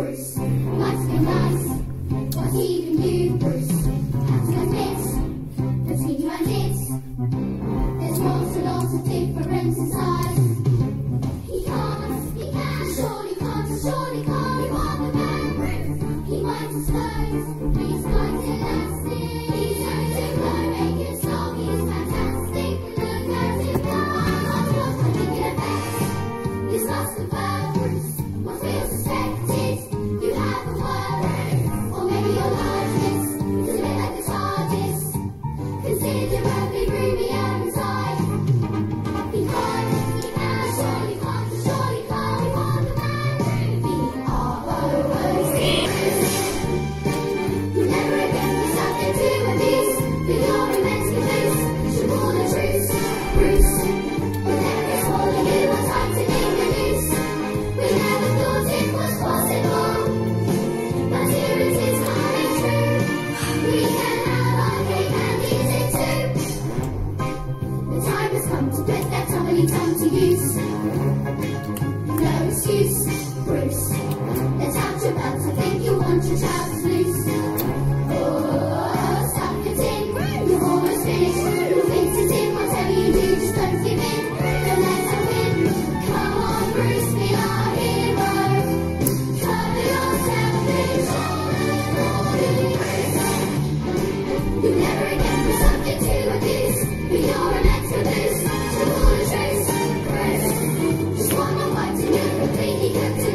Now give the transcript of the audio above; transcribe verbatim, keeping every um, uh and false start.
Bruce. Life's been nice, but even you, Bruce, have to admit, between you and it, there's lots and lots of difference inside. He can't, he can, surely can't, surely can't, you are the man, Bruce. He might explode, he's quite elastic, he's going to blow, make it stop, he's fantastic, look at him now, I'm not what I think it affects, he's lost the bird, Bruce, what feels suspected, you have a word, or maybe you're largest, it's a bit like the TARDIS, considerably roomier inside. He can't, he can, surely can't, surely can't, you are the man, B R O O C. You never again be subject to abuse, but you're immensely loose, should warn the truth, Bruce. You'll never get swallowed, you want time to make the news. We never thought it was possible, but here it is coming true. We can have our cake and eat it too. The time has come to put that tumbly tongue to use. No excuse, Bruce. Let's out your belt, I think you want your trousers loose. Oh, stuff it in, you're almost finished. You'll fix it in, whatever you do, just don't give in. Don't let them win. Come on, Bruce, be our hero. Cover yourself in shoulder. You'll never again be subject to abuse, but you're an extra loose. To all the truth, Bruce. Just one more fight and you're completely cooked.